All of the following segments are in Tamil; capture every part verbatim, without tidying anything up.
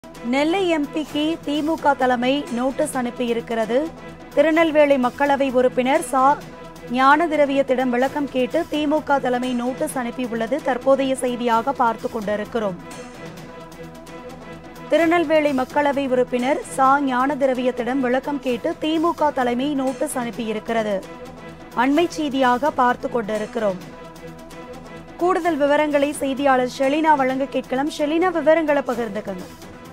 நெல்லை எம்பிக்கு திமுக தலைமை நோட்டீஸ் அனுப்பியிருக்கிறது. திருநெல்வேலி மக்களவை உறுப்பினர் சா ஞான திரவியத்திடம் விளக்கம் கேட்டு திமுக தலைமை நோட்டீஸ் அனுப்பியுள்ளது தற்போதைய செய்தியாக பார்த்து கொண்டிருக்கிறோம். திருநெல்வேலி மக்களவை உறுப்பினர் சா ஞான திரவியத்திடம் விளக்கம் கேட்டு திமுக தலைமை நோட்டீஸ் அனுப்பியிருக்கிறது. அண்மை செய்தியாக பார்த்து கொண்டிருக்கிறோம். கூடுதல் விவரங்களை செய்தியாளர் ஷெலினா வழங்க கேட்கலாம். ஷெலினா, விவரங்களை பகிர்ந்துக்கங்க.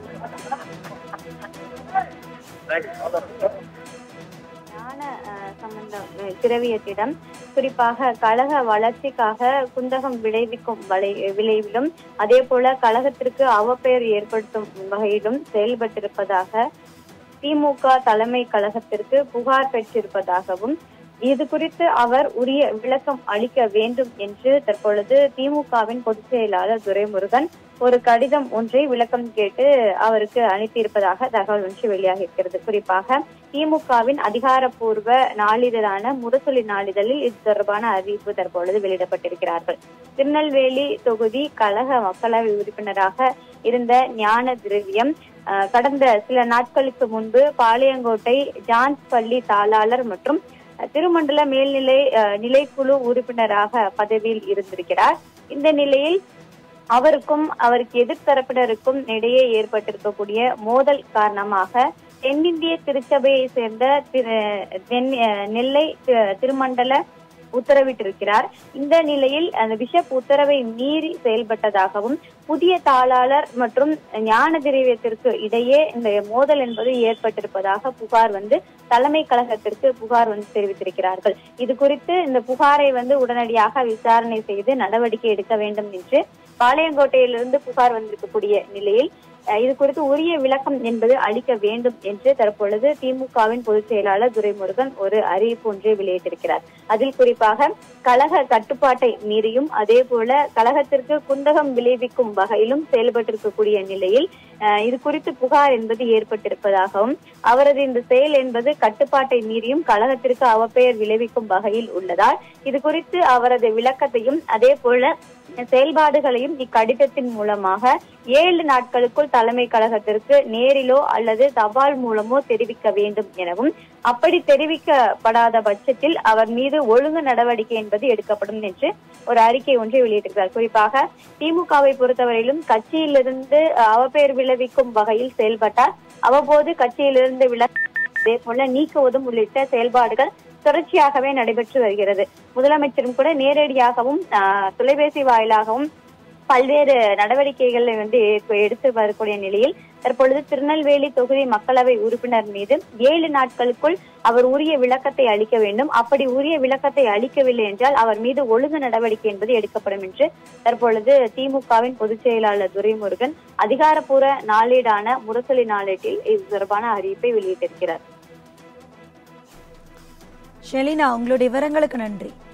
ஞான சம்பந்தம் திரவியத்திடம் குறிப்பாக கழக வளர்ச்சிக்காக குந்தகம் விளைவிக்கும் விளைவிலும் அதே போல கழகத்திற்கு அவப்பெயர் ஏற்படுத்தும் வகையிலும் செயல்பட்டிருப்பதாக திமுக தலைமை கழகத்திற்கு புகார் பெற்றிருப்பதாகவும் இது குறித்து அவர் உரிய விளக்கம் அளிக்க வேண்டும் என்று தற்பொழுது திமுகவின் பொதுச் செயலாளர் துரைமுருகன் ஒரு கடிதம் ஒன்றை விளக்கம் கேட்டு அவருக்கு அனுப்பியிருப்பதாக தகவல் ஒன்று வெளியாகி இருக்கிறது. குறிப்பாக திமுகவின் அதிகாரப்பூர்வ நாளிதழான முரசொலி நாளிதழில் இது தொடர்பான அறிவிப்பு தற்பொழுது வெளியிடப்பட்டிருக்கிறார்கள். திருநெல்வேலி தொகுதி கழக மக்களவை உறுப்பினராக இருந்த ஞான திரவியம் கடந்த சில நாட்களுக்கு முன்பு பாளையங்கோட்டை ஜான்ஸ் பள்ளி தாளாளர் மற்றும் திருமண்டல மேல்நிலை நிலைக்குழு உறுப்பினராக பதவியில் இருந்திருக்கிறார். இந்த நிலையில் அவருக்கும் அவருக்கு எதிர்த்தரப்பினருக்கும் இடையே ஏற்பட்டிருக்கக்கூடிய மோதல் காரணமாக தென்னிந்திய திருச்சபையை சேர்ந்த நெல்லை திருமண்டல உத்தரவிட்டிருக்கிறார். இந்த நிலையில் அந்த பிஷப் உத்தரவை மீறி செயல்பட்டதாகவும் புதிய தாளாளர் மற்றும் ஞான திரவியத்திற்கு இடையே இந்த மோதல் என்பது ஏற்பட்டிருப்பதாக புகார் வந்து தலைமை கழகத்திற்கு புகார் வந்து தெரிவித்திருக்கிறார்கள். இது குறித்து இந்த புகாரை வந்து உடனடியாக விசாரணை செய்து நடவடிக்கை எடுக்க வேண்டும் என்று பாளையங்கோட்டையிலிருந்து புகார் வந்திருக்கக்கூடிய நிலையில் இது குறித்து உரிய விளக்கம் என்பது அளிக்க வேண்டும் என்று தற்பொழுது திமுகவின் பொதுச் செயலாளர் துரைமுருகன் ஒரு அறிவிப்பு ஒன்றை வெளியிட்டிருக்கிறார். அதில் குறிப்பாக கழக கட்டுப்பாட்டை மீறியும் அதே போல கழகத்திற்கு குந்தகம் விளைவிக்கும் வகையிலும் செயல்பட்டிருக்கக்கூடிய நிலையில் இது குறித்து புகார் என்பது ஏற்பட்டிருப்பதாகவும் அவரது இந்த செயல் என்பது கட்டுப்பாட்டை மீறியும் கழகத்திற்கு அவப்பெயர் விளைவிக்கும் வகையில் உள்ளதால் இது குறித்து அவரது விளக்கத்தையும் அதே போல செயல்பாடுகளையும் இக்கடிதத்தின் மூலமாக ஏழு நாட்களுக்குள் தலைமை கழகத்திற்கு நேரிலோ அல்லது தபால் மூலமோ தெரிவிக்க வேண்டும் எனவும் அப்படி தெரிவிக்கப்படாத பட்சத்தில் அவர் மீது ஒழுங்கு நடவடிக்கை என்பது எடுக்கப்படும் என்று ஒரு அறிக்கை ஒன்றை வெளியிட்டிருக்கிறார். குறிப்பாக திமுகவை பொறுத்தவரையிலும் கட்சியிலிருந்து அவப்பெயர் விளைவிக்கும் வகையில் செயல்பட்டால் அவ்வப்போது கட்சியிலிருந்து விலக்கு அதே போல நீக்குவதும் உள்ளிட்ட செயல்பாடுகள் தொடர்ச்சியாகவே நடைபெற்று வருகிறது. முதலமைச்சரும் கூட நேரடியாகவும் தொலைபேசி வாயிலாகவும் பல்வேறு நடவடிக்கைகளை வந்து எடுத்து வரக்கூடிய நிலையில் தற்பொழுது திருநெல்வேலி தொகுதி மக்களவை உறுப்பினர் மீது ஏழு நாட்களுக்குள் அவர் உரிய விளக்கத்தை அளிக்க வேண்டும். அப்படி உரிய விளக்கத்தை அளிக்கவில்லை என்றால் அவர் மீது ஒழுங்கு நடவடிக்கை என்பது எடுக்கப்படும் என்று தற்பொழுது திமுகவின் பொதுச் செயலாளர் துரைமுருகன் அதிகாரப்பூர்வ நாளேடான முரசொலி நாளேட்டில் இது தொடர்பான அறிவிப்பை வெளியிட்டிருக்கிறார். ஷெலினா, உங்களுடைய விவரங்களுக்கு நன்றி.